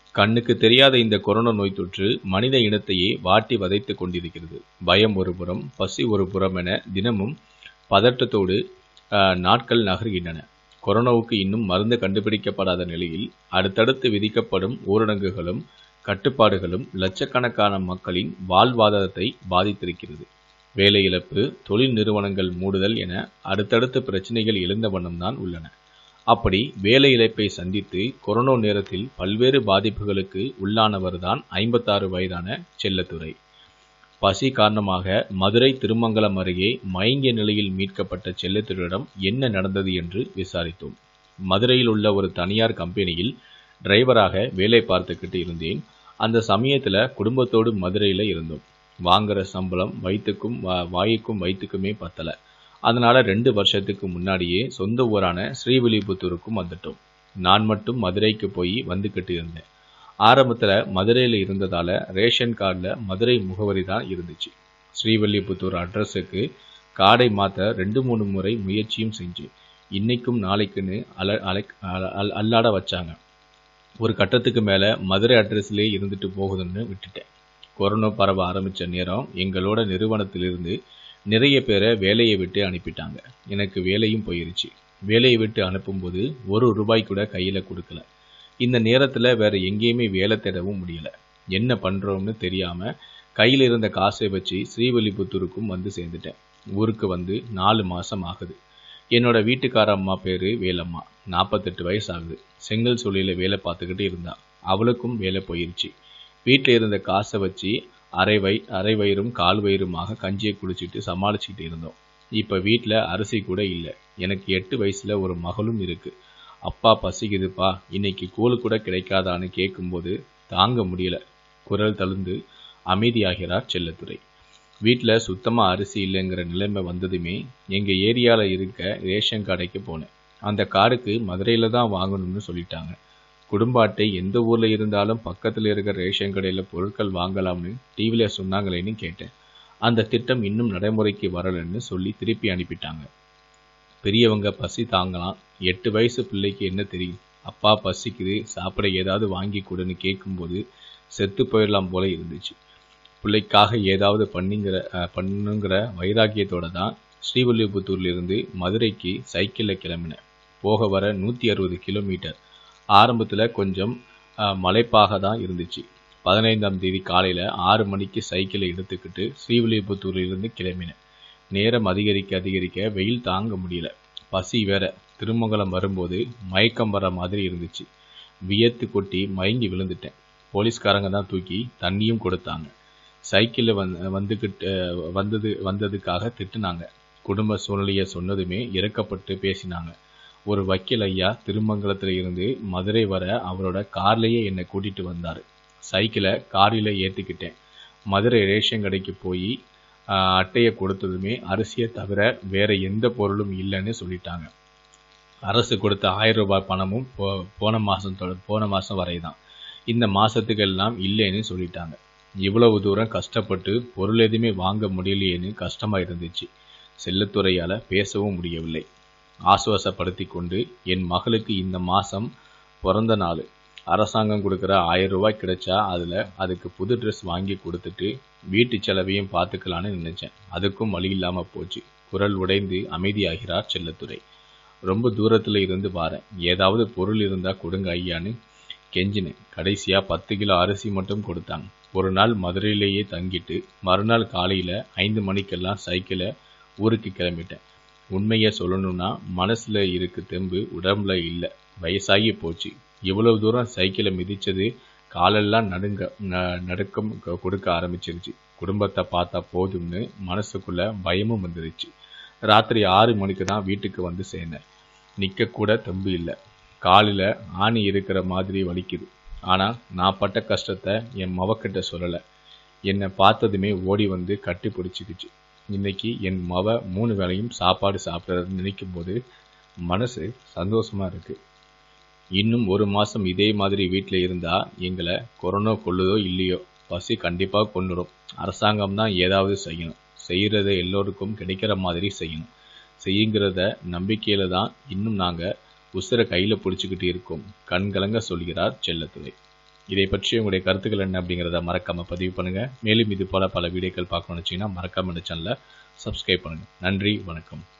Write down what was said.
கண்ணுக்கு தெரியாத இந்த கொரோனா நோய் தொற்று மனித இனத்தையே வாட்டி வதைத்துக் கொண்டிருக்கிறது. பயம் ஒருபுறம், பசி ஒருபுறம் என தினமும் பதட்டத்தோடு நாட்கள் நகர்கின்றன. கொரோனாவுக்கு இன்னும் மருந்து கண்டுபிடிக்கப்படாத நிலையில் அடுத்தடுத்து விதிக்கப்படும் ஊரடங்குகளும் கட்டுப்பாடுகளும் லட்சக்கணக்கான மக்களின் வாழ்வாதாரத்தை பாதித்திருக்கிறது. வேலை இழப்பு, தொழில் நிறுவனங்கள் மூடுதல் என அடுத்தடுத்த பிரச்சனைகள் எழுந்த வண்ணம்தான் உள்ளன. அப்படி வேலை இழப்பை சந்தித்து கொரோனா நேரத்தில் பல்வேறு பாதிப்புகளுக்கு உள்ளானவர்தான் 56 வயதான செல்லத்துரை. பசி காரணமாக மதுரை திருமங்கலம் அருகே மயங்கிய நிலையில் மீட்கப்பட்ட செல்லத்துரையிடம் என்ன நடந்தது என்று விசாரித்தோம். மதுரையில் உள்ள ஒரு தனியார் கம்பெனியில் டிரைவராக வேலை பார்த்துக்கிட்டு இருந்தேன். அந்த சமயத்தில் குடும்பத்தோடு மதுரையில் இருந்தோம். வாங்குற சம்பளம் வாய்க்கும் வயிற்றுக்குமே பத்தலை. அதனால 2 வருஷத்துக்கு முன்னாடியே சொந்த ஊரான ஸ்ரீவில்லிபுத்தூருக்கும் வந்துட்டோம். நான் மட்டும் மதுரைக்கு போய் வந்துக்கிட்டு இருந்தேன். ஆரம்பத்தில் மதுரையில் இருந்ததால ரேஷன் கார்டில் மதுரை முகவரி தான் இருந்துச்சு. ஸ்ரீவில்லிபுத்தூர் அட்ரஸுக்கு கார்டை மாற்ற 2-3 முறை முயற்சியும் செஞ்சேன். இன்னைக்கும் நாளைக்குன்னு அல்லாட வச்சாங்க. ஒரு கட்டத்துக்கு மேலே மதுரை அட்ரஸ்லேயே இருந்துட்டு போகுதுன்னு விட்டுட்டேன். கொரோனா பரவ ஆரம்பித்த நேரம் எங்களோட நிறுவனத்திலிருந்து நிறைய பேரை வேலையை விட்டு அனுப்பிட்டாங்க. எனக்கு வேலையும் போயிருச்சு. வேலையை விட்டு அனுப்பும்போது ₹1 கூட கையில் கொடுக்கல. இந்த நேரத்தில் வேற எங்கேயுமே வேலை தேடவும் முடியல. என்ன பண்ணுறோம்னு தெரியாமல் கையில் இருந்த காசை வச்சு ஸ்ரீவில்லிபுத்தூருக்கும் வந்து சேர்ந்துட்டேன். ஊருக்கு வந்து 4 மாதம் ஆகுது. என்னோட வீட்டுக்கார அம்மா பேர் வேலம்மா. 48 வயசு ஆகுது. செங்கல் சூளையில் வேலை பார்த்துக்கிட்டு இருந்தா. அவளுக்கும் வேலை போயிருச்சு. வீட்டில் இருந்த காசை வச்சு அரை வயிறும் கால் வயிறுமாக கஞ்சியை குடிச்சிட்டு சமாளிச்சுக்கிட்டு இருந்தோம். இப்போ வீட்டில் அரிசி கூட இல்லை. எனக்கு 8 வயசில் ஒரு மகளும் இருக்கு. அப்பா பசிக்குதுப்பா, இன்னைக்கு கூழு கூட கிடைக்காதான்னு கேட்கும்போது தாங்க முடியல. குரல் தழுந்து அமைதியாகிறார் செல்லத்துரை. வீட்டில் சுத்தமாக அரிசி இல்லைங்கிற நிலைமை வந்ததுமே எங்கள் ஏரியாவில் இருக்க ரேஷன் கடைக்கு போனேன். அந்த கார்டுக்கு மதுரையில் தான் வாங்கணும்னு சொல்லிட்டாங்க. குடும்ப அட்டை எந்த ஊரில் இருந்தாலும் பக்கத்தில் இருக்கிற ரேஷன் கடையில் பொருட்கள் வாங்கலாம்னு டிவியில் சொன்னாங்களேன்னு கேட்டேன். அந்த திட்டம் இன்னும் நடைமுறைக்கு வரலன்னு சொல்லி திருப்பி அனுப்பிட்டாங்க. பெரியவங்க பசி தாங்கலாம், 8 வயசு பிள்ளைக்கு என்ன தெரியும்? அப்பா பசிக்குது, சாப்பிட ஏதாவது வாங்கி கொடுன்னு கேட்கும்போது செத்து போயிடலாம் போல இருந்துச்சு. பிள்ளைக்காக ஏதாவது பண்ணுங்கிற வைராக்கியத்தோட தான் ஸ்ரீவில்லிபுத்தூர்லேருந்து மதுரைக்கு சைக்கிளில் கிளம்பினேன். போக வர 160 கிலோமீட்டர். ஆரம்பத்தில் கொஞ்சம் மலைப்பாக தான் இருந்துச்சு. 15ஆம் தேதி காலையில் 6 மணிக்கு சைக்கிளை எடுத்துக்கிட்டு ஸ்ரீவில்லிபுத்தூரிலிருந்து கிளம்பினேன். நேரம் அதிகரிக்க வெயில் தாங்க முடியல. பசி வேற. திருமங்கலம் வரும்போது மயக்கம் வர மாதிரி இருந்துச்சு. வியர்த்து கொட்டி மயங்கி விழுந்துட்டேன். போலீஸ்காரங்க தான் தூக்கி தண்ணியும் கொடுத்தாங்க. சைக்கிளில் வந்ததுக்காக திட்டுனாங்க. குடும்ப சூழ்நிலையை சொன்னதுமே இறக்கப்பட்டு பேசினாங்க. ஒரு வக்கீல் ஐயா திருமங்கலத்தில் இருந்து மதுரை வர அவரோட கார்லேயே என்னை கூட்டிகிட்டு வந்தார். சைக்கிளை காரில் ஏற்றிக்கிட்டேன். மதுரை ரேஷன் கடைக்கு போய் அட்டையை கொடுத்ததுமே அரிசியை தவிர வேற எந்த பொருளும் இல்லைன்னு சொல்லிட்டாங்க. அரசு கொடுத்த ₹1000 பணமும் போன மாதம் வரை தான். இந்த மாதத்துக்கு எல்லாம் இல்லைன்னு சொல்லிட்டாங்க. இவ்வளவு தூரம் கஷ்டப்பட்டு பொருள் எதுவுமே வாங்க முடியலையேன்னு கஷ்டமாக இருந்துச்சு. செல்லத்துறையால் பேசவும் முடியவில்லை. ஆசுவாசப்படுத்தி கொண்டு என் மகளுக்கு இந்த மாதம் பிறந்த நாள், அரசாங்கம் கொடுக்குற ₹1000 கிடைச்சா அதுக்கு புது ட்ரெஸ் வாங்கி கொடுத்துட்டு வீட்டு செலவையும் பார்த்துக்கலான்னு நினைச்சேன். அதுக்கும் வழி இல்லாமல் போச்சு. குரல் உடைந்து அமைதியாகிறார் செல்லத்துரை. ரொம்ப தூரத்தில் இருந்து பாரேன், ஏதாவது பொருள் இருந்தால் கொடுங்க ஐயான்னு கெஞ்சினேன். கடைசியாக 10 கிலோ அரிசி மட்டும் கொடுத்தாங்க. ஒரு நாள் மதுரையிலேயே தங்கிட்டு மறுநாள் காலையில் 5 மணிக்கெல்லாம் சைக்கிளை ஊருக்கு கிளம்பிட்டேன். உண்மையை சொல்லணும்னா மனசில் இருக்கு தெம்பு உடம்புல இல்லை. வயசாகி போச்சு. இவ்வளவு தூரம் சைக்கிளை மிதித்தது காலெல்லாம் நடுக்கம் கொடுக்க ஆரம்பிச்சிருச்சு. குடும்பத்தை பார்த்தா போதும்னு மனசுக்குள்ள பயமும் வந்துருச்சு. ராத்திரி 6 மணிக்கு தான் வீட்டுக்கு வந்து சேர்ந்தேன். நிற்கக்கூட தெம்பு இல்லை. காலில் ஆணி இருக்கிற மாதிரி வலிக்குது. ஆனால் நான் பட்ட கஷ்டத்தை என் மவக்கிட்ட சொல்லலை. என்னை பார்த்ததுமே ஓடி வந்து கட்டி பிடிச்சிக்கிச்சு. இன்னைக்கு என் மவ 3 வேளையும் சாப்பாடு சாப்பிட்றதுன்னு நினைக்கும் போது மனசு சந்தோஷமாக இருக்குது. இன்னும் 1 மாதம் இதே மாதிரி வீட்டில் இருந்தால் எங்களை கொரோனா கொள்ளுதோ இல்லையோ, பசி கண்டிப்பாக கொன்னுடும். அரசாங்கம் தான் ஏதாவது செய்யணும். செய்கிறத எல்லோருக்கும் கிடைக்கிற மாதிரி செய்யணும். செய்யுங்கிறத நம்பிக்கையில் தான் இன்னும் நாங்கள் உசுரை கையில் பிடிச்சிக்கிட்டு இருக்கோம். கண்கலங்க சொல்கிறார் செல்லத்துரை. இதை பற்றி உங்களுடைய கருத்துக்கள் என்ன அப்படிங்கிறத மறக்காமல் பதிவு பண்ணுங்கள். மேலும் இது போல பல வீடியோக்கள் பார்க்கணும்னு வச்சிங்கன்னா மறக்காமல் இந்த சேனலை சப்ஸ்கிரைப் பண்ணுங்கள். நன்றி, வணக்கம்.